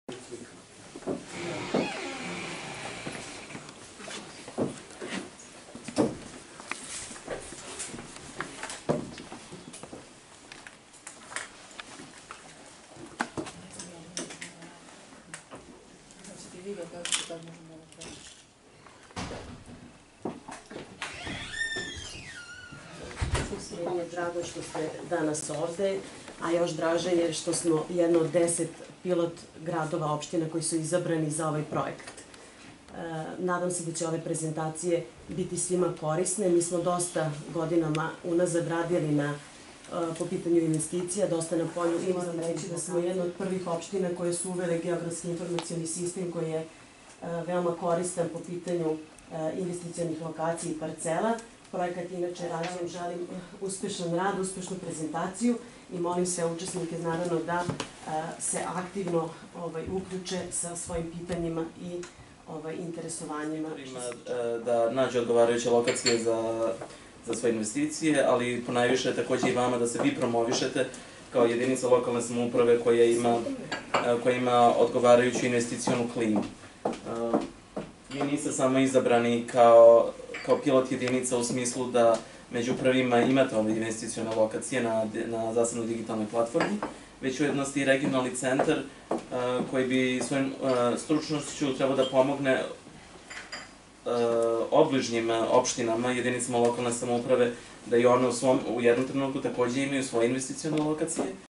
Meni je drago što ste danas ovde, a još draže je što smo jedno od 10 pilot gradova, opština koji su izabrani za ovaj projekat. Nadam se da će ove prezentacije biti svima korisne. Mi smo dosta godinama unazad radili po pitanju investicija, dosta na polju. I moram reći da smo jedna od prvih opština koje su uvele geografski informacioni sistem koji je veoma koristan po pitanju investicionih lokacija i parcela. Projekat inače rađen, želim uspešan rad, uspešnu prezentaciju i molim sve učesnike naravno da se aktivno uključe sa svojim pitanjima i interesovanjima. Da nađe odgovarajuće lokacije za svoje investicije, ali ponajviše takođe i vama da se vi promovišete kao jedinica lokalne samouprave koja ima odgovarajuću investicionu klimu. Vi niste samo izabrani kao pilot jedinica u smislu da među prvima imate ove investicione lokacije na zasebnoj digitalnoj platformi, već ujedno ste i regionalni centar koji bi svojom stručnošću trebao da pomogne obližnjim opštinama, jedinicama lokalne samouprave, da i one u jednom trenutku takođe imaju svoje investicione lokacije.